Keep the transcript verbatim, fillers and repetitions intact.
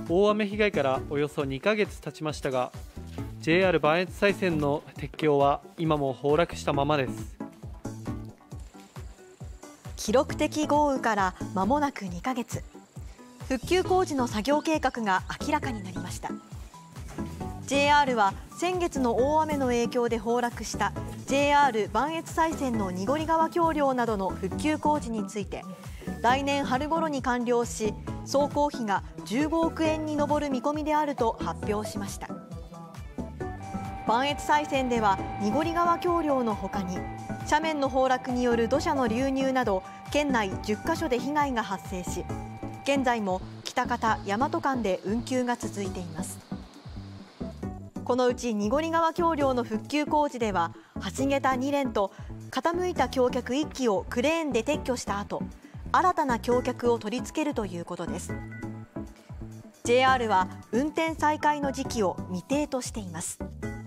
大雨被害からおよそにかげつ経ちましたが、 ジェイアール 磐越西線の鉄橋は今も崩落したままです。 記録的豪雨から間もなくにかげつ、復旧工事の作業計画が明らかになりました。 ジェイアール は先月の大雨の影響で崩落した ジェイアール 磐越西線の濁川橋梁などの復旧工事について、来年春頃に完了し、総工費がじゅうごおくえんに上る見込みであると発表しました。磐越西線では濁川橋梁のほかに、斜面の崩落による土砂の流入など県内じゅっかしょで被害が発生し、現在も喜多方大和間で運休が続いています。このうち濁川橋梁の復旧工事では、橋桁にれんと傾いた橋脚いっきをクレーンで撤去した後、新たな橋脚を取り付けるということです。 ジェイアール は運転再開の時期を未定としています。